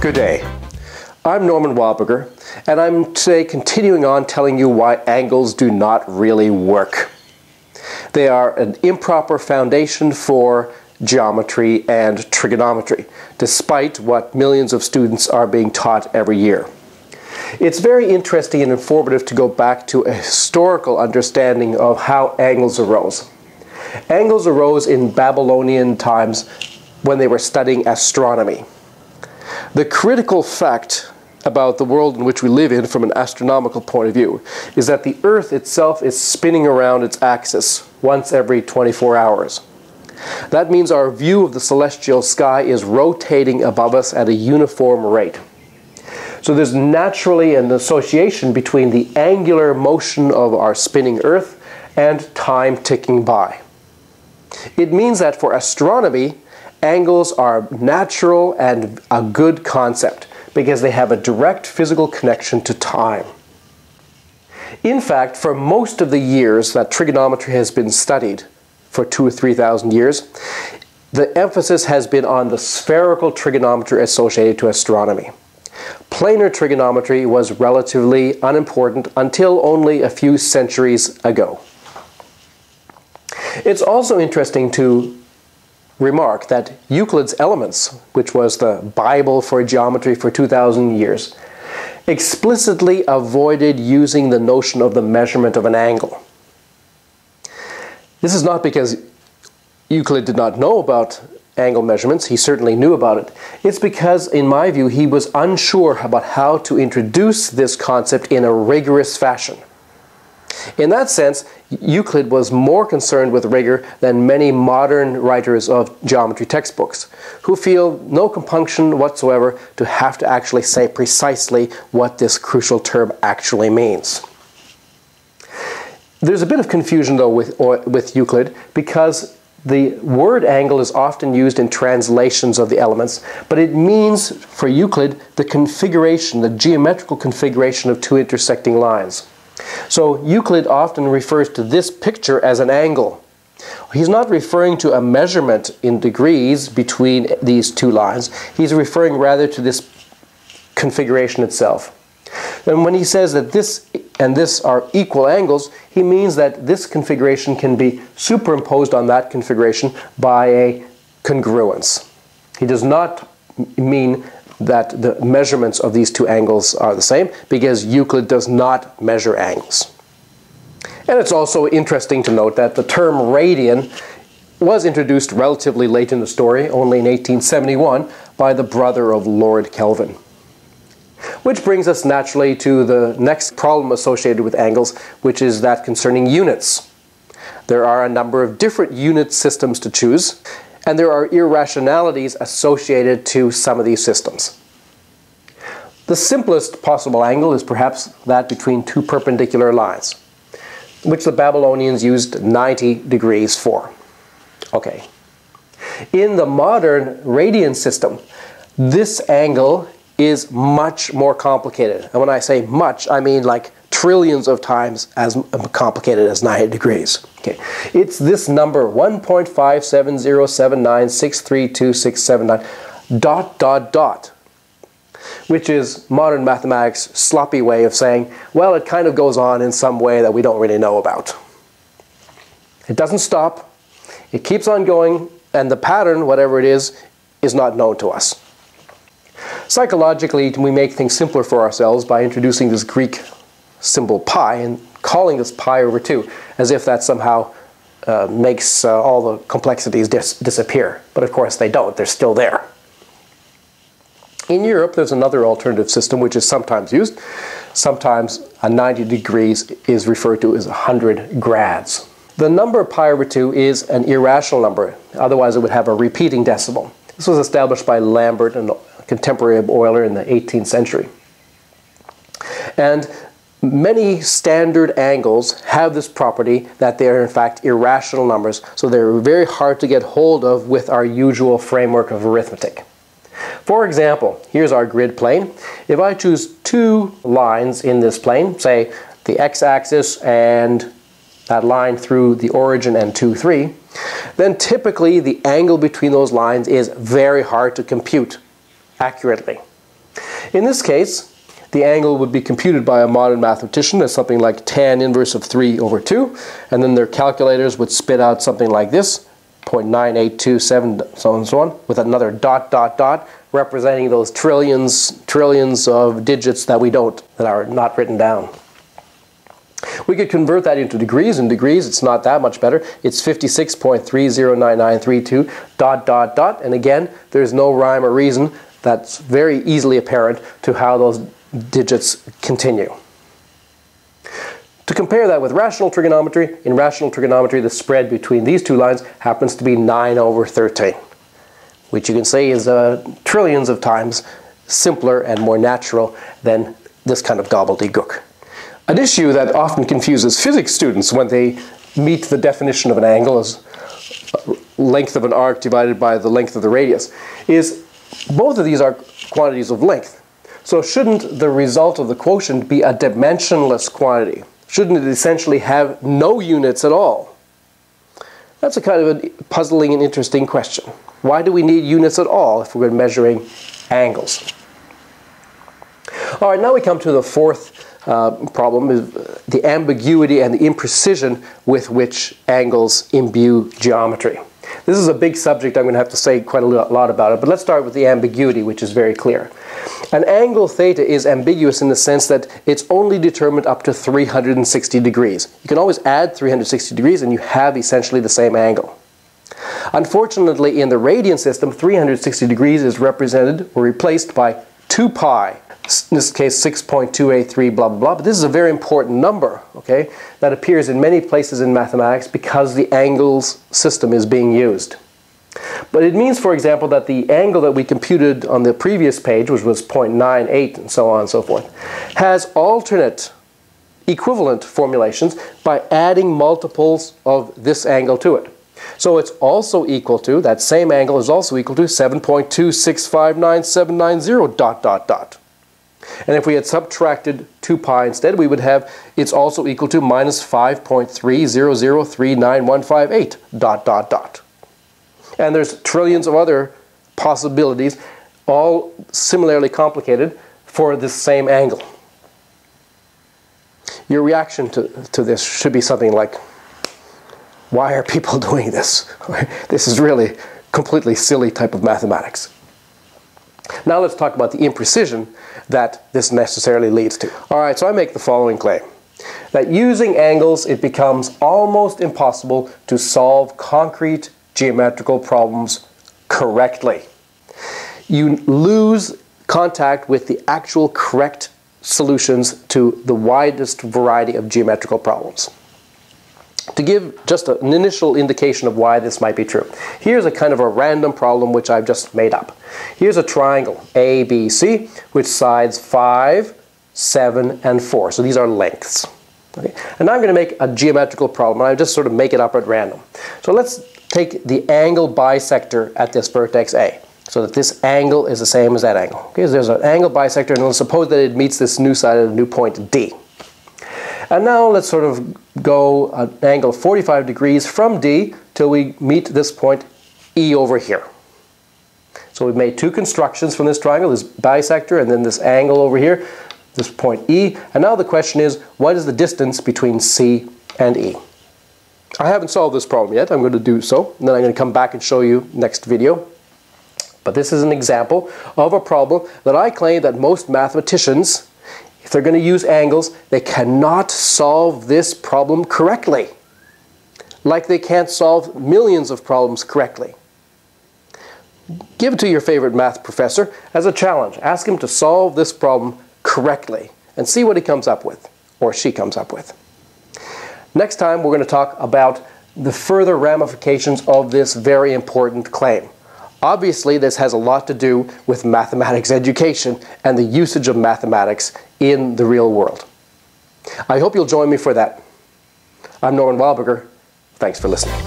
Good day. I'm J Wildberger, and I'm today continuing on telling you why angles do not really work. They are an improper foundation for geometry and trigonometry, despite what millions of students are being taught every year. It's very interesting and informative to go back to a historical understanding of how angles arose. Angles arose in Babylonian times when they were studying astronomy. The critical fact about the world in which we live in from an astronomical point of view is that the Earth itself is spinning around its axis once every 24 hours. That means our view of the celestial sky is rotating above us at a uniform rate. So there's naturally an association between the angular motion of our spinning Earth and time ticking by. It means that for astronomy, angles are natural and a good concept because they have a direct physical connection to time. In fact, for most of the years that trigonometry has been studied, for 2,000 or 3,000 years, the emphasis has been on the spherical trigonometry associated to astronomy. Planar trigonometry was relatively unimportant until only a few centuries ago. It's also interesting to remark that Euclid's Elements, which was the Bible for geometry for 2,000 years, explicitly avoided using the notion of the measurement of an angle. This is not because Euclid did not know about angle measurements. He certainly knew about it. It's because, in my view, he was unsure about how to introduce this concept in a rigorous fashion. In that sense, Euclid was more concerned with rigor than many modern writers of geometry textbooks, who feel no compunction whatsoever to have to actually say precisely what this crucial term actually means. There's a bit of confusion, though, with Euclid, because the word angle is often used in translations of the elements, but it means, for Euclid, the configuration, the geometrical configuration of two intersecting lines. So Euclid often refers to this picture as an angle. He's not referring to a measurement in degrees between these two lines. He's referring rather to this configuration itself. And when he says that this and this are equal angles, he means that this configuration can be superimposed on that configuration by a congruence. He does not mean that the measurements of these two angles are the same, because Euclid does not measure angles. And it's also interesting to note that the term radian was introduced relatively late in the story, only in 1871, by the brother of Lord Kelvin. Which brings us naturally to the next problem associated with angles, which is that concerning units. There are a number of different unit systems to choose, and there are irrationalities associated to some of these systems. The simplest possible angle is perhaps that between two perpendicular lines, which the Babylonians used 90 degrees for. Okay. In the modern radian system, this angle is much more complicated. And when I say much, I mean like trillions of times as complicated as 90 degrees. Okay. It's this number 1.57079632679 ... which is modern mathematics' sloppy way of saying, well, it kind of goes on in some way that we don't really know about. It doesn't stop, it keeps on going, and the pattern, whatever it is not known to us. Psychologically, we make things simpler for ourselves by introducing this Greek symbol pi and calling this pi over 2, as if that somehow makes all the complexities disappear. But of course they don't, they're still there. In Europe, there's another alternative system which is sometimes used. Sometimes a 90 degrees is referred to as 100 grads. The number pi over 2 is an irrational number, otherwise it would have a repeating decimal. This was established by Lambert, a contemporary of Euler, in the 18th century. And many standard angles have this property that they are in fact irrational numbers, so they're very hard to get hold of with our usual framework of arithmetic. For example, here's our grid plane. If I choose two lines in this plane, say the x-axis and that line through the origin and 2, 3, then typically the angle between those lines is very hard to compute accurately. In this case, the angle would be computed by a modern mathematician as something like tan inverse of 3 over 2, and then their calculators would spit out something like this, 0.9827, so on and so on, with another dot, dot, dot, representing those trillions of digits that are not written down. We could convert that into degrees. In degrees, it's not that much better. It's 56.309932 dot, dot, dot, and again, there's no rhyme or reason. That's very easily apparent to how those digits continue. To compare that with rational trigonometry, in rational trigonometry the spread between these two lines happens to be 9 over 13, which you can say is trillions of times simpler and more natural than this kind of gobbledygook. An issue that often confuses physics students when they meet the definition of an angle as length of an arc divided by the length of the radius is both of these are quantities of length. So shouldn't the result of the quotient be a dimensionless quantity? Shouldn't it essentially have no units at all? That's a kind of a puzzling and interesting question. Why do we need units at all if we're measuring angles? All right, now we come to the fourth problem, is the ambiguity and the imprecision with which angles imbue geometry. This is a big subject. I'm going to have to say quite a lot about it, but let's start with the ambiguity, which is very clear. An angle theta is ambiguous in the sense that it's only determined up to 360 degrees. You can always add 360 degrees and you have essentially the same angle. Unfortunately, in the radian system, 360 degrees is represented or replaced by 2 pi. In this case 6.283 blah blah blah, but this is a very important number, okay, that appears in many places in mathematics because the angles system is being used. But it means, for example, that the angle that we computed on the previous page, which was 0.98 and so on and so forth, has alternate equivalent formulations by adding multiples of this angle to it. So it's also equal to, that same angle is also equal to 7.2659790 dot dot dot. And if we had subtracted 2 pi instead, we would have it's also equal to minus 5.300391158 dot dot dot. And there's trillions of other possibilities, all similarly complicated, for this same angle. Your reaction to this should be something like, why are people doing this? This is really completely silly type of mathematics. Now let's talk about the imprecision that this necessarily leads to. Alright, so I make the following claim. That using angles, it becomes almost impossible to solve concrete geometrical problems correctly. You lose contact with the actual correct solutions to the widest variety of geometrical problems. To give just an initial indication of why this might be true, here's a kind of a random problem which I've just made up. Here's a triangle, ABC, with sides 5, 7, and 4. So these are lengths. Okay? And now I'm going to make a geometrical problem, and I just sort of make it up at random. So let's take the angle bisector at this vertex A, so that this angle is the same as that angle. Okay? So there's an angle bisector, and let's suppose that it meets this new side at a new point D. And now let's sort of go an angle 45 degrees from D till we meet this point E over here. So we've made two constructions from this triangle, this bisector and then this angle over here, this point E. And now the question is, what is the distance between C and E? I haven't solved this problem yet. I'm going to do so, and then I'm going to come back and show you next video. But this is an example of a problem that I claim that most mathematicians, if they're going to use angles, they cannot solve this problem correctly. Like they can't solve millions of problems correctly. Give it to your favorite math professor as a challenge. Ask him to solve this problem correctly and see what he comes up with, or she comes up with. Next time we're going to talk about the further ramifications of this very important claim. Obviously, this has a lot to do with mathematics education and the usage of mathematics in the real world. I hope you'll join me for that. I'm J Wildberger. Thanks for listening.